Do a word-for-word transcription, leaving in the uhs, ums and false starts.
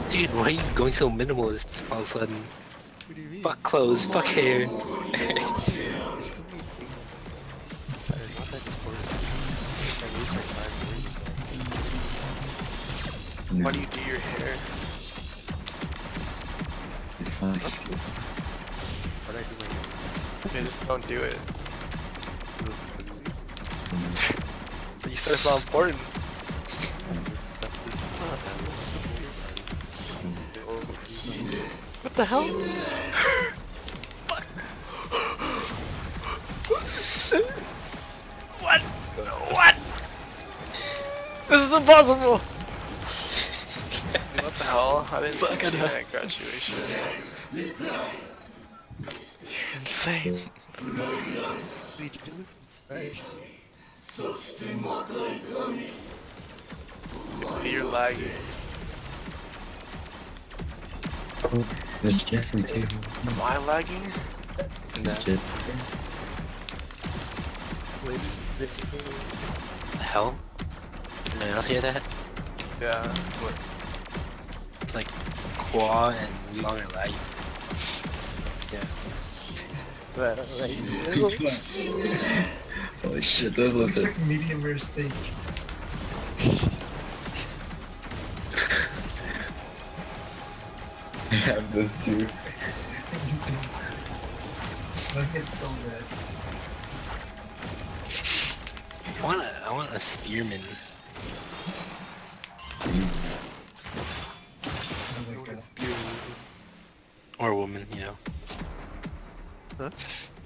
Dude, why are you going so minimalist all of a sudden? What do you mean? Fuck clothes, fuck hair. There's so many things that are not that important. I waste my time worrying about. Why do you do your hair? It's nice. What do I do my hair? You just don't do it. You said it's not important. What the hell? What? What? This is impossible! What the hell? I didn't see you at graduation. Insane. Wait, you look right. You're lagging. Oh, there's Jeffrey too. Am I lagging? There's Jeffrey. Wait, The hell? Did anyone else hear that? Yeah. What? It's like Qua and Long are lagging. Holy shit, that looks Looks like like medium rare steak. I have this too. Look, it's so bad. I want a, I want a spearman. Oh my god. Or a woman, you know. huh?